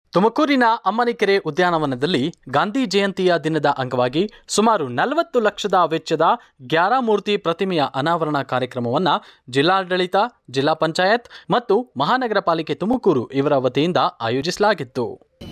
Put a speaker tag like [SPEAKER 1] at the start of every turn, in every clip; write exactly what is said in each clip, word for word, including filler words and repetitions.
[SPEAKER 1] ತುಮಕೂರಿನ ಅಮ್ಮನಿಕೆರೆ ಉದ್ಯಾನವನದಲ್ಲಿ ಗಾಂಧಿ ಜಯಂತಿಯ ದಿನದ ಅಂಗವಾಗಿ ಸುಮಾರು ನಲವತ್ತು ಲಕ್ಷದ ವೆಚ್ಚದ ಗ್ಯಾರಾಮೂರ್ತಿ ಪ್ರತಿಮೆಯ ಅನಾವರಣ ಕಾರ್ಯಕ್ರಮವನ್ನು ಜಿಲ್ಲಾಡಳಿತ, ಜಿಲ್ಲಾ ಪಂಚಾಯತ್ ಮತ್ತು ಮಹಾನಗರ ಪಾಲಿಕೆ ತುಮಕೂರು ಇವರ ವತಿಯಿಂದ ಆಯೋಜಿಸಲಾಗಿತ್ತು.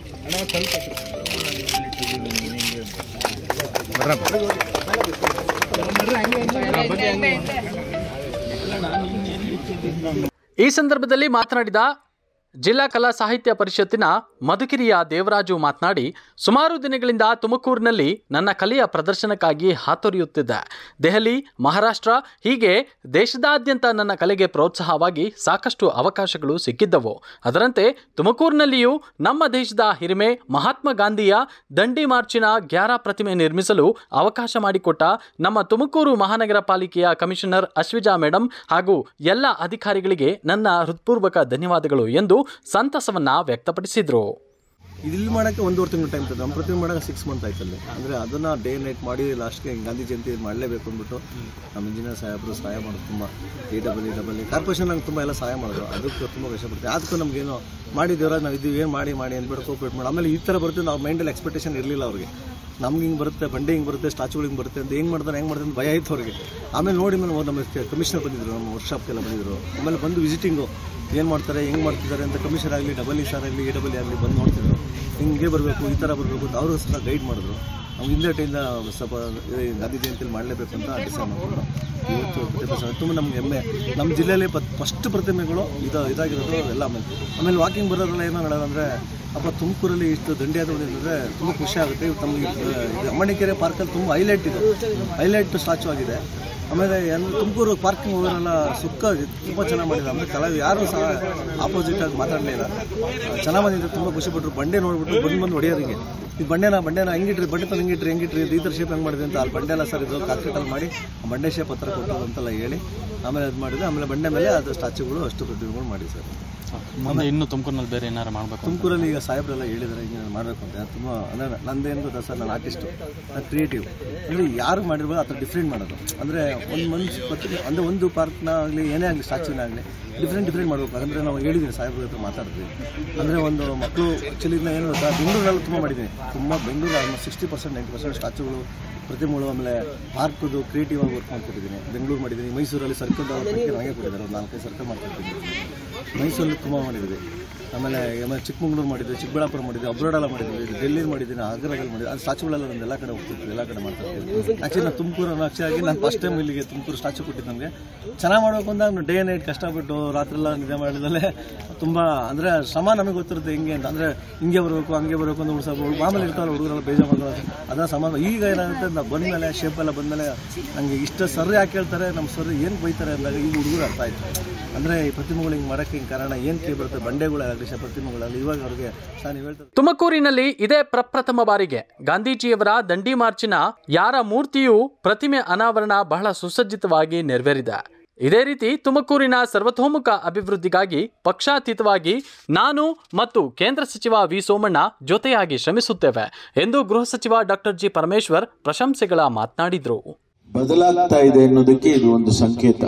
[SPEAKER 1] ಈ ಸಂದರ್ಭದಲ್ಲಿ ಮಾತನಾಡಿದ ಜಿಲ್ಲಾ ಕಲಾ ಸಾಹಿತ್ಯ ಪರಿಷತ್ತಿನ ಮಧುಗಿರಿಯ ದೇವರಾಜು ಮಾತನಾಡಿ, ಸುಮಾರು ದಿನಗಳಿಂದ ತುಮಕೂರಿನಲ್ಲಿ ನನ್ನ ಕಲೆಯ ಪ್ರದರ್ಶನಕ್ಕಾಗಿ ಹಾತೊರೆಯುತ್ತಿದ್ದೆ. ದೆಹಲಿ, ಮಹಾರಾಷ್ಟ್ರ ಹೀಗೆ ದೇಶದಾದ್ಯಂತ ನನ್ನ ಕಲೆಗೆ ಪ್ರೋತ್ಸಾಹವಾಗಿ ಸಾಕಷ್ಟು ಅವಕಾಶಗಳು ಸಿಕ್ಕಿದ್ದವು. ಅದರಂತೆ ತುಮಕೂರಿನಲ್ಲಿಯೂ ನಮ್ಮ ದೇಶದ ಹಿರಿಮೆ ಮಹಾತ್ಮ ಗಾಂಧಿಯ ದಂಡಿ ಮಾರ್ಚಿನ ಗ್ಯಾರಾ ಪ್ರತಿಮೆ ನಿರ್ಮಿಸಲು ಅವಕಾಶ ಮಾಡಿಕೊಟ್ಟ ನಮ್ಮ ತುಮಕೂರು ಮಹಾನಗರ ಪಾಲಿಕೆಯ ಕಮಿಷನರ್ ಅಶ್ವಿಜಾ ಮೇಡಮ್ ಹಾಗೂ ಎಲ್ಲ ಅಧಿಕಾರಿಗಳಿಗೆ ನನ್ನ ಹೃತ್ಪೂರ್ವಕ ಧನ್ಯವಾದಗಳು ಎಂದು ಸಂತಸವನ್ನ ವ್ಯಕ್ತಪಡಿಸಿದ್ರು.
[SPEAKER 2] ಇಲ್ಲಿ ಮಾಡೋಕ್ಕೆ ಒಂದೂವರೆ ತಿಂಗಳು ಟೈಮ್ ತಗೊಂಡು ನಮ್ಮ ಪ್ರತಿಮೆ ಮಾಡೋಕೆ ಸಿಕ್ಸ್ ಮಂತ್ ಆಯ್ತಲ್ಲಿ. ಅಂದರೆ ಅದನ್ನು ಡೇ ನೈಟ್ ಮಾಡಿ ಲಾಸ್ಟ್ಗೆ ಗಾಂಧಿ ಜಯಂತಿ ಮಾಡಲೇಬೇಕು ಅಂದ್ಬಿಟ್ಟು ನಮ್ಮ ಇಂಜಿನಿಯರ್ ಸಾಹೇಬರು ಸಹಾಯ ಮಾಡೋದು ತುಂಬ A double E double corporation ನಂಗೆ ತುಂಬ ಎಲ್ಲ ಸಹಾಯ ಮಾಡಿದ್ರು. ಅದಕ್ಕೆ ತುಂಬ ಕಷ್ಟಪಡ್ತೀವಿ. ಅದಕ್ಕೂ ನಮಗೇನು ಮಾಡಿದ್ದೀರ ನಾವು ಇದೀವಿ ಏನು ಮಾಡಿ ಮಾಡಿ ಅಂದ್ಬಿಟ್ಟು ಕೋಪರೇಟ್ ಮಾಡಿ ಆಮೇಲೆ ಈ ಥರ ಬರ್ತೀವಿ. ನಾವು ಮೈಂಡಲ್ಲಿ ಎಕ್ಸ್ಪೆಕ್ಟೇಷನ್ ಇರಲಿಲ್ಲ ಅವ್ರಿಗೆ. ನಮ್ಗೆ ಹಿಂಗೆ ಬರುತ್ತೆ, ಬಂಡೆ ಹಿಂಗೆ ಬರುತ್ತೆ, ಸ್ಟಾಚ್ಯುಗಳು ಹಿಂಗೆ ಬರುತ್ತೆ ಅಂತ ಹೆಂಗೆ ಮಾಡ್ತಾರೆ ಹೆಂಗೆ ಮಾಡ್ತಾರೆ ಅಂತ ಭಯ ಆಯಿತು ಅವ್ರಿಗೆ. ಆಮೇಲೆ ನೋಡಿ ಮೇಲೆ ನಮ್ಮ ಕಮಿಷನರ್ ಬಂದಿದ್ರು, ನಮ್ಮ ವರ್ಕ್ಶಾಪ್ಗೆಲ್ಲ ಬಂದಿದ್ರು. ಆಮೇಲೆ ಬಂದು ವಿಸಿಟಿಂಗು ಏನು ಮಾಡ್ತಾರೆ ಹೆಂಗೆ ಮಾಡ್ತಿದ್ದಾರೆ ಅಂತ ಕಮಿಷನರ್ ಆಗಲಿ, ಡಬಲ್ ಇ ಸಾರ್ ಆಗಲಿ, ಎ ಡಬಲ್ ಇ ಆಗಲಿ ಬಂದು ನೋಡ್ತಿದ್ರು. ಹಿಂಗೆ ಬರಬೇಕು, ಈ ಥರ ಬರಬೇಕು ಅಂತ ಅವರು ಸಹ ಗೈಡ್ ಮಾಡಿದ್ರು. ನಾವು ಹಿಂದೆ ಟೈಮಿಂದ ಸ್ವಲ್ಪ ಗಾಂಧಿ ಜಯಂತಿಯಲ್ಲಿ ಮಾಡಲೇಬೇಕು ಅಂತ ಡಿಸೈಡ್ ಮಾಡಿಕೊಂಡು ಇವತ್ತು ಪ್ರತಿಭೆ ತುಂಬ ನಮ್ಗೆ ಹೆಮ್ಮೆ. ನಮ್ಮ ಜಿಲ್ಲೆಯಲ್ಲಿ ಪ ಫಸ್ಟ್ ಪ್ರತಿಮೆಗಳು ಇದು ಇದಾಗಿರೋದು ಎಲ್ಲ. ಆಮೇಲೆ ಆಮೇಲೆ ವಾಕಿಂಗ್ ಬರೋದ್ರೆಲ್ಲ ಏನೋ ಹೇಳೋದಂದರೆ ಅಪ್ಪ ತುಮಕೂರಲ್ಲಿ ಇಷ್ಟು ದಂಡಿಯಾದ ಅಂದರೆ ತುಂಬ ಖುಷಿ ಆಗುತ್ತೆ. ಇವತ್ತು ನಮಗೆ ಅಮ್ಮನಿಕೆರೆ ಪಾರ್ಕಲ್ಲಿ ತುಂಬ ಹೈಲೈಟ್ ಇದು, ಹೈಲೈಟ್ ಸ್ಟ್ಯಾಚು ಆಗಿದೆ. ಆಮೇಲೆ ಎಲ್ಲ ತುಮಕೂರು ಪಾರ್ಕಿಂಗ್ ಹೋಗೋರೆಲ್ಲ ಸುಕ್ಕ ತುಂಬ ಚೆನ್ನಾಗಿ ಮಾಡಿದ್ರು. ಅಂದರೆ ಕಲಾ ಯಾರೂ ಸಹ ಆಪೋಸಿಟಾಗಿ ಮಾತಾಡಲಿಲ್ಲ, ಚೆನ್ನಾಗಿ ಬಂದಿದ್ದು. ತುಂಬ ಖುಷಿಪಟ್ಟರು. ಬಂಡೆ ನೋಡಿಬಿಟ್ಟು ಬಂದು ಬಂದು ಹೊಡೆಯೋರಿಗೆ ಈ ಬಂಡೆನ ಬಂಡೆನ ಹೆಂಗಿಟ್ರಿ, ಬಂಡೆ ತಂದು ಹೆಂಗಿಟ್ರಿ ಹೆಂಗಿಟ್ರಿ ಈ ಥರ ಶೇಪ್ ಹೆಂಗೆ ಮಾಡಿದೆ ಅಂತ ಅಲ್ಲಿ ಬಂಡೆ ಎಲ್ಲ ಸರ್ ಇದು ಕಾಕ್ರೀಟಲ್ಲಿ ಮಾಡಿ ಆ ಬಂಡೆ ಶೇಪ್ ಹತ್ರ ಕೊಟ್ಟರು ಅಂತೆಲ್ಲ ಹೇಳಿ ಆಮೇಲೆ ಅದು ಮಾಡಿದೆ. ಆಮೇಲೆ ಬಂಡೆ ಮೇಲೆ ಅದು ಸ್ಟ್ಯಾಚ್ಯುಗಳು ಅಷ್ಟು ಪ್ರತಿಮೆಗಳು ಮಾಡಿ ಸರ್.
[SPEAKER 1] ಮುಂದೆ ಇನ್ನು ತುಮಕೂರಿನಲ್ಲಿ ಬೇರೆ ಏನಾರು ಮಾಡಬೇಕು?
[SPEAKER 2] ತುಮಕೂರಲ್ಲಿ ಈಗ ಸಾಹೇಬ್ರೆಲ್ಲ ಹೇಳಿದ್ದಾರೆ ಹಿಂಗೆ ಮಾಡಬೇಕು ಅಂತ. ತುಂಬ ಅಂದರೆ ನಂದೇನು ಗೊತ್ತಾ ಸರ್, ನಾನು ಆರ್ಟಿಸ್ಟು, ನಾನು ಕ್ರಿಯೇಟಿವ್. ಅಂದರೆ ಯಾರು ಮಾಡಿರ್ಬೋದು ಆ ಥರ ಡಿಫ್ರೆಂಟ್ ಮಾಡೋದು. ಅಂದರೆ ಒಂದು ಮನ್ಸು ಪ್ರತಿ ಅಂದರೆ ಒಂದು ಪಾರ್ಕ್ನ ಆಗಲಿ ಏನೇ ಆಗಲಿ ಸ್ಟ್ಯಾಚ್ಯೂನ ಆಗಲಿ ಡಿಫ್ರೆಂಟ್ ಡಿಫ್ರೆಂಟ್ ಮಾಡಬೇಕು. ಅಂದರೆ ನಾವು ಹೇಳಿದ್ದೀವಿ ಸಾಹೇಬ್ರ ಹತ್ರ ಮಾತಾಡ್ತೀವಿ. ಅಂದರೆ ಒಂದು ಮಕ್ಕಳು ಆ್ಯಕ್ಚುಲಿ ಏನು ಗೊತ್ತಾ, ಬೆಂಗಳೂರಲ್ಲಿ ತುಂಬ ಮಾಡಿದ್ದೀನಿ. ತುಂಬ Bengaluru almost sixty percent ninety percent ಸ್ಟ್ಯಾಚ್ಯೂಗಳು ಪ್ರತಿಮೆಗಳು ಆಮೇಲೆ ಪಾರ್ಕ್ದು ಕ್ರಿಯೇಟಿವ್ ಆಗಿ ವರ್ಕ್ ಮಾಡ್ಕೊಟ್ಟಿದ್ದೀನಿ. ಬೆಂಗಳೂರು ಮಾಡಿದ್ದೀನಿ, ಮೈಸೂರಲ್ಲಿ ಸರ್ಕಲ್ ನನಗೆ ಕೊಟ್ಟಿದ್ದಾರೆ, ಒಂದು ನಾಲ್ಕೈದು ಸರ್ಕಲ್ ಮಾಡ್ಕೊಟ್ಟಿದ್ದೀನಿ. ಮೈಸೂರಲ್ಲಿ ತುಂಬ ಮಾಡಿದ್ವಿ. ಆಮೇಲೆ ಆಮೇಲೆ ಚಿಕ್ಕಮಂಗ್ಳೂರು ಮಾಡಿದ್ವಿ, ಚಿಕ್ಕಬಳ್ಳಾಪುರ ಮಾಡಿದ್ವಿ, ಅಬ್ರೋಡೆಲ್ಲ ಮಾಡಿದ್ವಿ, ಡೆಲ್ಲಿ ಮಾಡಿದ್ದೀನಿ, ಆಗ್ರಾದಲ್ಲಿ ಮಾಡಿದ್ವಿ. ಅದು ಸ್ಟ್ಯಾಚ್ಯುಗಳೆಲ್ಲ ನಾನು ಎಲ್ಲ ಕಡೆ ಹೋಗ್ತಿದ್ವಿ, ಎಲ್ಲ ಕಡೆ ಮಾಡ್ತಿರ್ತೀವಿ. ಆ್ಯಕ್ಚುಲಿ ನಾನು ತುಮಕೂರು ಆ್ಯಕ್ಚುಲಾಗಿ ನಾನು ಫಸ್ಟ್ ಟೈಮ್ ಇಲ್ಲಿಗೆ ತುಮಕೂರು ಸ್ಟ್ಯಾಚ್ಯು ಕೊಟ್ಟಿದ್ದು. ನಮಗೆ ಚೆನ್ನಾಗಿ ಮಾಡಬೇಕು ಅಂದಾಗ ನಾನು ಡೇ ನೈಟ್ ಕಷ್ಟಪಟ್ಟು ರಾತ್ರಿಯೆಲ್ಲ ನಿದ್ದೆ ಮಾಡಿದಲ್ಲೇ ತುಂಬ ಅಂದರೆ ಶ್ರಮ ನಮಗೆ ಗೊತ್ತಿರುತ್ತೆ ಹೆಂಗೆ ಅಂತ. ಅಂದರೆ ಹಿಂಗೆ ಬರಬೇಕು ಹಂಗೆ ಬರಬೇಕು ಅಂತ ಉಳಿಸೋದು ಮಾಮೂಲಿ ಇರ್ತಾರಲ್ಲ ಹುಡುಗರೆಲ್ಲ ಬೇಜಾರು ಮಾಡೋದು ಅದನ್ನ ಸಮಾನ. ಈಗ ಏನಾಗುತ್ತೆ ನಾವು ಬಂದಮೇಲೆ ಶೇಪೆಲ್ಲ ಬಂದಮೇಲೆ ನನಗೆ ಇಷ್ಟ ಸರ್ ಯಾಕೆ ಹೇಳ್ತಾರೆ, ನಮ್ಮ ಸರ್ ಏನು ಬೈತಾರೆ ಅಂದಾಗ ಈಗ ಹುಡುಗರು ಅರ್ಥ ಆಯಿತು. ಅಂದರೆ ಈ ಪ್ರತಿಮೆಗಳು ಹಿಂಗೆ ಮಾಡೋಕ್ಕೆ ಹಿಂಗೆ ಕಾರಣ ಏನು ಕೈ ಬರುತ್ತೆ, ಬಂಡೆಗಳಾಗಲಿ ಪ್ರತಿಮೆಗಳಾಗಲಿ ಇವಾಗ ಅವ್ರಿಗೆ ನೀವು ಹೇಳ್ತಾರೆ.
[SPEAKER 1] ತುಮಕೂರಿನಲ್ಲಿ ಇದೇ ಪ್ರಪ್ರಥಮ ಬಾರಿಗೆ ಗಾಂಧೀಜಿಯವರ ದಂಡಿ ಮಾರ್ಚಿನ ಯಾರ ಮೂರ್ತಿಯು ಪ್ರತಿಮೆ ಅನಾವರಣ ಬಹಳ ಸುಸಜ್ಜಿತವಾಗಿ ನೆರವೇರಿದೆ. ಇದೇ ರೀತಿ ತುಮಕೂರಿನ ಸರ್ವತೋಮುಖ ಅಭಿವೃದ್ಧಿಗಾಗಿ ಪಕ್ಷಾತೀತವಾಗಿ ನಾನು ಮತ್ತು ಕೇಂದ್ರ ಸಚಿವ ವಿ ಸೋಮಣ್ಣ ಜೊತೆಯಾಗಿ ಶ್ರಮಿಸುತ್ತೇವೆ ಎಂದು ಗೃಹ ಸಚಿವ ಡಾಕ್ಟರ್ ಜಿ ಪರಮೇಶ್ವರ್ ಪ್ರಶಂಸೆಗಳ ಮಾತನಾಡಿದರು.
[SPEAKER 3] ಬದಲಾಗ್ತಾ ಇದೆ ಅನ್ನೋದಕ್ಕೆ ಇದು ಒಂದು ಸಂಕೇತ.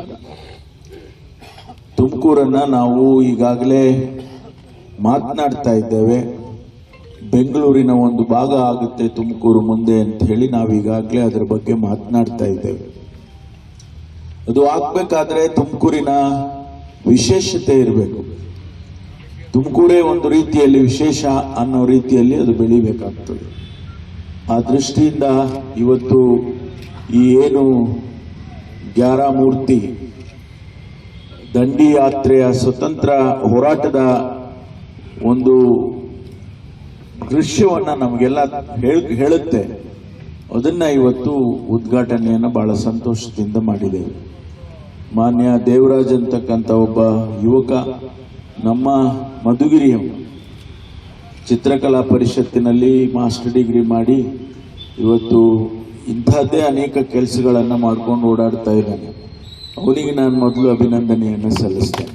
[SPEAKER 3] ತುಮಕೂರನ್ನ ನಾವು ಈಗಾಗಲೇ ಮಾತನಾಡ್ತಾ ಇದ್ದೇವೆ, ಬೆಂಗಳೂರಿನ ಒಂದು ಭಾಗ ಆಗುತ್ತೆ ತುಮಕೂರು ಮುಂದೆ ಅಂತ ಹೇಳಿ ನಾವು ಈಗಾಗಲೇ ಅದರ ಬಗ್ಗೆ ಮಾತನಾಡ್ತಾ ಇದ್ದೇವೆ. ಅದು ಆಗ್ಬೇಕಾದ್ರೆ ತುಮಕೂರಿನ ವಿಶೇಷತೆ ಇರಬೇಕು. ತುಮಕೂರೇ ಒಂದು ರೀತಿಯಲ್ಲಿ ವಿಶೇಷ ಅನ್ನೋ ರೀತಿಯಲ್ಲಿ ಅದು ಬೆಳಿಬೇಕಾಗ್ತದೆ. ಆ ದೃಷ್ಟಿಯಿಂದ ಇವತ್ತು ಈ ಏನು ಗ್ಯಾರಾ ಮೂರ್ತಿ ದಂಡಿ ಯಾತ್ರೆಯ ಸ್ವತಂತ್ರ ಹೋರಾಟದ ಒಂದು ದೃಶ್ಯವನ್ನ ನಮಗೆಲ್ಲ ಹೇಳುತ್ತೆ, ಅದನ್ನ ಇವತ್ತು ಉದ್ಘಾಟನೆಯನ್ನು ಬಹಳ ಸಂತೋಷದಿಂದ ಮಾಡಿದ್ದೇವೆ. ಮಾನ್ಯ ದೇವರಾಜ್ ಅಂತಕ್ಕಂಥ ಒಬ್ಬ ಯುವಕ ನಮ್ಮ ಮಧುಗಿರಿಯ ಚಿತ್ರಕಲಾ ಪರಿಷತ್ತಿನಲ್ಲಿ ಮಾಸ್ಟರ್ ಡಿಗ್ರಿ ಮಾಡಿ ಇವತ್ತು ಇಂಥದ್ದೇ ಅನೇಕ ಕೆಲಸಗಳನ್ನು ಮಾಡ್ಕೊಂಡು ಓಡಾಡ್ತಾ ಇದ್ದಾನೆ. ಅವನಿಗೆ ನಾನು ಮೊದಲು ಅಭಿನಂದನೆಯನ್ನು ಸಲ್ಲಿಸ್ತೇನೆ.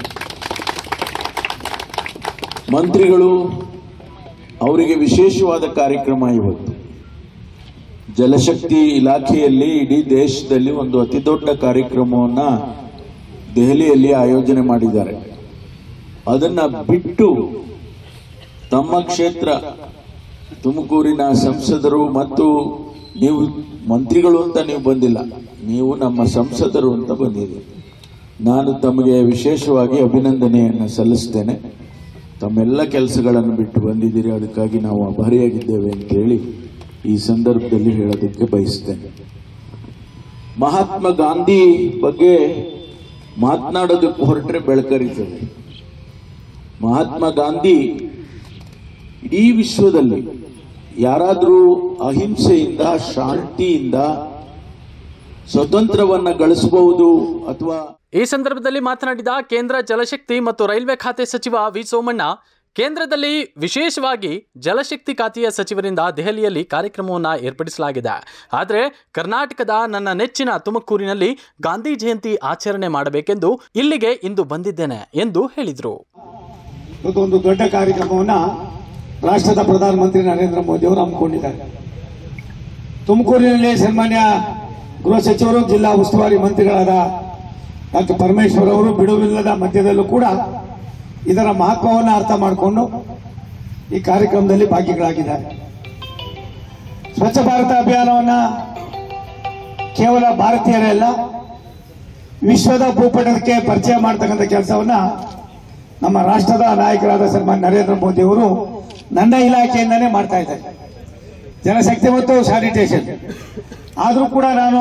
[SPEAKER 3] ಮಂತ್ರಿಗಳು ಅವರಿಗೆ ವಿಶೇಷವಾದ ಕಾರ್ಯಕ್ರಮ ಇವತ್ತು. ಜಲಶಕ್ತಿ ಇಲಾಖೆಯಲ್ಲಿ ಇಡೀ ದೇಶದಲ್ಲಿ ಒಂದು ಅತಿ ದೊಡ್ಡ ಕಾರ್ಯಕ್ರಮವನ್ನ ದೆಹಲಿಯಲ್ಲಿ ಆಯೋಜನೆ ಮಾಡಿದ್ದಾರೆ. ಅದನ್ನ ಬಿಟ್ಟು ನಮ್ಮ ಕ್ಷೇತ್ರ ತುಮಕೂರಿನ ಸಂಸದರು ಮತ್ತು ನೀವು ಮಂತ್ರಿಗಳು ಅಂತ ನೀವು ಬಂದಿಲ್ಲ, ನೀವು ನಮ್ಮ ಸಂಸದರು ಅಂತ ಬಂದಿದ್ದೀರಿ. ನಾನು ತಮಗೆ ವಿಶೇಷವಾಗಿ ಅಭಿನಂದನೆಯನ್ನು ಸಲ್ಲಿಸ್ತೇನೆ. ತಮ್ಮೆಲ್ಲ ಕೆಲಸಗಳನ್ನು ಬಿಟ್ಟು ಬಂದಿದ್ದೀರಿ, ಅದಕ್ಕಾಗಿ ನಾವು ಆಭಾರಿಯಾಗಿದ್ದೇವೆ ಅಂತ ಹೇಳಿ ಈ ಸಂದರ್ಭದಲ್ಲಿ ಹೇಳೋದಕ್ಕೆ ಬಯಸ್ತೇನೆ. ಮಹಾತ್ಮ ಗಾಂಧಿ ಬಗ್ಗೆ ಮಾತನಾಡೋದಕ್ಕೆ ಹೊರಟ್ರೆ ಬೆಳಕರಿತದೆ. ಮಹಾತ್ಮ ಗಾಂಧಿ ಇಡೀ ವಿಶ್ವದಲ್ಲಿ ಯಾರಾದರೂ ಅಹಿಂಸೆಯಿಂದ ಶಾಂತಿಯಿಂದ ಸ್ವತಂತ್ರವನ್ನ ಗಳಿಸಬಹುದು ಅಥವಾ
[SPEAKER 1] ಈ ಸಂದರ್ಭದಲ್ಲಿ ಮಾತನಾಡಿದ ಕೇಂದ್ರ ಜಲಶಕ್ತಿ ಮತ್ತು ರೈಲ್ವೆ ಖಾತೆ ಸಚಿವ ವಿ ಸೋಮಣ್ಣ, ಕೇಂದ್ರದಲ್ಲಿ ವಿಶೇಷವಾಗಿ ಜಲಶಕ್ತಿ ಖಾತೆಯ ಸಚಿವರಿಂದ ದೆಹಲಿಯಲ್ಲಿ ಕಾರ್ಯಕ್ರಮವನ್ನು ಏರ್ಪಡಿಸಲಾಗಿದೆ. ಆದರೆ ಕರ್ನಾಟಕದ ನನ್ನ ನೆಚ್ಚಿನ ತುಮಕೂರಿನಲ್ಲಿ ಗಾಂಧಿ ಜಯಂತಿ ಆಚರಣೆ ಮಾಡಬೇಕೆಂದು ಇಲ್ಲಿಗೆ ಇಂದು ಬಂದಿದ್ದೇನೆ ಎಂದು ಹೇಳಿದರು.
[SPEAKER 4] ಒಂದು ದೊಡ್ಡ ಕಾರ್ಯಕ್ರಮವನ್ನು ರಾಷ್ಟ್ರದ ಪ್ರಧಾನಮಂತ್ರಿ ನರೇಂದ್ರ ಮೋದಿ ಅವರು ಹಮ್ಮಿಕೊಂಡಿದ್ದಾರೆ. ತುಮಕೂರಿನಲ್ಲಿ ಸನ್ಮಾನ್ಯ ಗೃಹ ಸಚಿವರು, ಜಿಲ್ಲಾ ಉಸ್ತುವಾರಿ ಮಂತ್ರಿಗಳಾದ ಡಾಕ್ಟರ್ ಪರಮೇಶ್ವರ್ ಅವರು ಬಿಡುವಿಲ್ಲದ ಮಧ್ಯದಲ್ಲೂ ಕೂಡ ಇದರ ಮಹತ್ವವನ್ನು ಅರ್ಥ ಮಾಡಿಕೊಂಡು ಈ ಕಾರ್ಯಕ್ರಮದಲ್ಲಿ ಭಾಗಿಗಳಾಗಿದ್ದಾರೆ. ಸ್ವಚ್ಛ ಭಾರತ ಅಭಿಯಾನವನ್ನ ಕೇವಲ ಭಾರತೀಯರೇ ಅಲ್ಲ, ವಿಶ್ವದ ಭೂಪಟಕ್ಕೆ ಪರಿಚಯ ಮಾಡತಕ್ಕಂಥ ಕೆಲಸವನ್ನ ನಮ್ಮ ರಾಷ್ಟ್ರದ ನಾಯಕರಾದ ಸನ್ಮಾನ್ಯ ನರೇಂದ್ರ ಮೋದಿ ಅವರು ನನ್ನ ಇಲಾಖೆಯಿಂದನೇ ಮಾಡ್ತಾ ಇದ್ದಾರೆ. ಜನಶಕ್ತಿ ಮತ್ತು ಸ್ಯಾನಿಟೇಷನ್ ಆದರೂ ಕೂಡ ನಾನು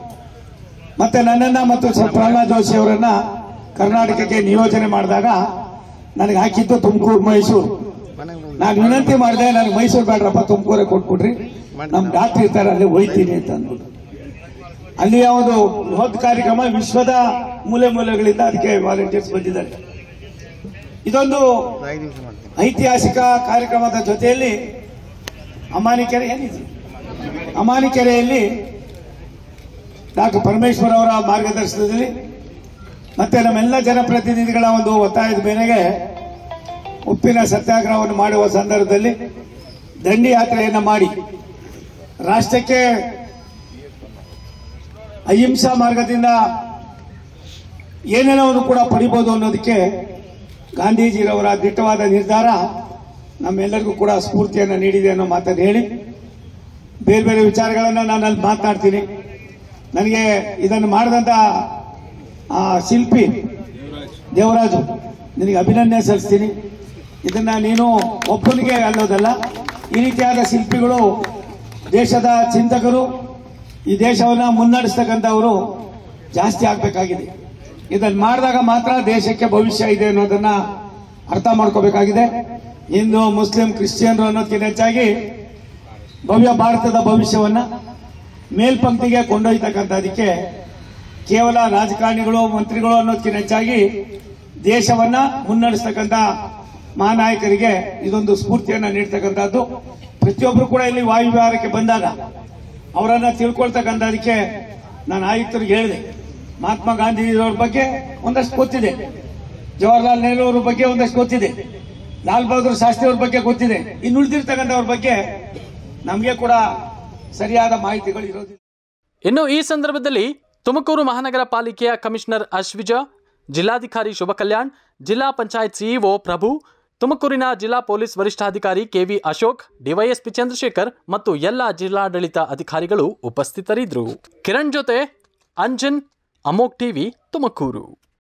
[SPEAKER 4] ಮತ್ತೆ ನನ್ನನ್ನ ಮತ್ತು ಪ್ರಹ್ಲಾದ್ ಜೋಶಿ ಅವರನ್ನ ಕರ್ನಾಟಕಕ್ಕೆ ನಿಯೋಜನೆ ಮಾಡಿದಾಗ ನನಗೆ ಹಾಕಿದ್ದು ತುಮಕೂರು ಮೈಸೂರು. ನಾನು ವಿನಂತಿ ಮಾಡಿದೆ, ನನಗೆ ಮೈಸೂರು ಬೇಡ್ರಪ್ಪ, ತುಮಕೂರೇ ಕೊಟ್ಬಿಡ್ರಿ, ನಮ್ಮ ಡಾಕ್ಟರ್ ಇರ್ತಾರೆ, ಅಲ್ಲಿ ಹೋಯ್ತೀನಿ ಅಂತ ಅಂದ್ಬಿಟ್ಟು. ಅಲ್ಲಿ ಒಂದು ಬೃಹತ್ ಕಾರ್ಯಕ್ರಮ, ವಿಶ್ವದ ಮೂಲೆ ಮೂಲೆಗಳಿಂದ ಅದಕ್ಕೆ ವಾಲಂಟಿಯರ್ಸ್ ಬಂದಿದ್ದಾರೆ. ಇದೊಂದು ಐತಿಹಾಸಿಕ ಕಾರ್ಯಕ್ರಮದ ಜೊತೆಯಲ್ಲಿ ಅಮಾನಿಕೆರೆ ಏನಿದೆ ಅಮಾನಿಕೆರೆಯಲ್ಲಿ ಡಾಕ್ಟರ್ ಪರಮೇಶ್ವರ್ ಅವರ ಮಾರ್ಗದರ್ಶನದಲ್ಲಿ ಮತ್ತೆ ನಮ್ಮೆಲ್ಲ ಜನಪ್ರತಿನಿಧಿಗಳ ಒಂದು ಒತ್ತಾಯದ ಮೇರೆಗೆ ಉಪ್ಪಿನ ಸತ್ಯಾಗ್ರಹವನ್ನು ಮಾಡುವ ಸಂದರ್ಭದಲ್ಲಿ ದಂಡಿ ಯಾತ್ರೆಯನ್ನು ಮಾಡಿ ರಾಷ್ಟ್ರಕ್ಕೆ ಅಹಿಂಸಾ ಮಾರ್ಗದಿಂದ ಏನೇನೋ ಕೂಡ ಪಡಿಬಹುದು ಅನ್ನೋದಕ್ಕೆ ಗಾಂಧೀಜಿರವರ ದಿಟ್ಟವಾದ ನಿರ್ಧಾರ ನಮ್ಮೆಲ್ಲರಿಗೂ ಕೂಡ ಸ್ಫೂರ್ತಿಯನ್ನು ನೀಡಿದೆ ಅನ್ನೋ ಮಾತನ್ನು ಹೇಳಿ ಬೇರೆ ಬೇರೆ ವಿಚಾರಗಳನ್ನು ನಾನು ಅಲ್ಲಿ ಮಾತನಾಡ್ತೀನಿ. ನನಗೆ ಇದನ್ನು ಮಾಡಿದಂತ ಆ ಶಿಲ್ಪಿ ದೇವರಾಜು, ನಿನಗೆ ಅಭಿನಂದನೆ ಸಲ್ಲಿಸ್ತೀನಿ. ಇದನ್ನ ನೀನು ಒಬ್ಬನಿಗೆ ಅಲ್ಲೋದಲ್ಲ, ಈ ರೀತಿಯಾದ ಶಿಲ್ಪಿಗಳು ದೇಶದ ಚಿಂತಕರು, ಈ ದೇಶವನ್ನ ಮುನ್ನಡೆಸ್ತಕ್ಕಂಥವರು ಜಾಸ್ತಿ ಆಗ್ಬೇಕಾಗಿದೆ. ಇದನ್ನು ಮಾಡಿದಾಗ ಮಾತ್ರ ದೇಶಕ್ಕೆ ಭವಿಷ್ಯ ಇದೆ ಅನ್ನೋದನ್ನ ಅರ್ಥ ಮಾಡ್ಕೋಬೇಕಾಗಿದೆ. ಹಿಂದೂ, ಮುಸ್ಲಿಂ, ಕ್ರಿಶ್ಚಿಯನ್ರು ಅನ್ನೋದಕ್ಕಿಂತ ಹೆಚ್ಚಾಗಿ ಭವ್ಯ ಭಾರತದ ಭವಿಷ್ಯವನ್ನ ಮೇಲ್ಪಂಕ್ತಿಗೆ ಕೊಂಡೊಯ್ತಕ್ಕಂಥದಕ್ಕೆ ಕೇವಲ ರಾಜಕಾರಣಿಗಳು, ಮಂತ್ರಿಗಳು ಅನ್ನೋದಕ್ಕಿಂತ ಹೆಚ್ಚಾಗಿ ದೇಶವನ್ನ ಮುನ್ನಡೆಸ್ತಕ್ಕಂಥ ಮಹಾನಾಯಕರಿಗೆ ಇದೊಂದು ಸ್ಫೂರ್ತಿಯನ್ನ ನೀಡ್ತಕ್ಕಂಥದ್ದು. ಪ್ರತಿಯೊಬ್ಬರು ಕೂಡ ಇಲ್ಲಿ ವಾಯುವಿಹಾರಕ್ಕೆ ಬಂದಾಗ ಅವರನ್ನ ತಿಳ್ಕೊಳ್ತಕ್ಕಂಥದಕ್ಕೆ ನಾನು ಆಯುಕ್ತರಿಗೆ ಹೇಳಿದೆ. ಮಹಾತ್ಮ ಗಾಂಧೀಜಿಯವರ ಬಗ್ಗೆ ಒಂದಷ್ಟು ಗೊತ್ತಿದೆ, ಜವಾಹರ್ಲಾಲ್ ನೆಹರು ಅವರ ಬಗ್ಗೆ ಒಂದಷ್ಟು ಗೊತ್ತಿದೆ, ಲಾಲ್ ಬಹದ್ದೂರ್ ಶಾಸ್ತ್ರಿ ಅವ್ರ ಬಗ್ಗೆ ಗೊತ್ತಿದೆ. ಇನ್ನು ಉಳಿದಿರ್ತಕ್ಕಂಥವ್ರ ಬಗ್ಗೆ ನಮಗೆ ಕೂಡ ಸರಿಯಾದ ಮಾಹಿತಿಗಳು ಇರೋದಿಲ್ಲ.
[SPEAKER 1] ಇನ್ನು ಈ ಸಂದರ್ಭದಲ್ಲಿ ತುಮಕೂರು ಮಹಾನಗರ ಪಾಲಿಕೆಯ ಕಮಿಷನರ್ ಅಶ್ವಿಜಾ, ಜಿಲ್ಲಾಧಿಕಾರಿ ಶುಭ ಕಲ್ಯಾಣ್, ಜಿಲ್ಲಾ ಪಂಚಾಯತ್ ಸಿಇಒ ಪ್ರಭು, ತುಮಕೂರಿನ ಜಿಲ್ಲಾ ಪೊಲೀಸ್ ವರಿಷ್ಠಾಧಿಕಾರಿ ಕೆವಿ ಅಶೋಕ್, ಡಿವೈಎಸ್ಪಿ ಚಂದ್ರಶೇಖರ್ ಮತ್ತು ಎಲ್ಲ ಜಿಲ್ಲಾಡಳಿತ ಅಧಿಕಾರಿಗಳು ಉಪಸ್ಥಿತರಿದ್ದರು. ಕಿರಣ್ ಜೊತೆ ಅಂಜನ್, ಅಮೋಕ್ ಟಿವಿ, ತುಮಕೂರು.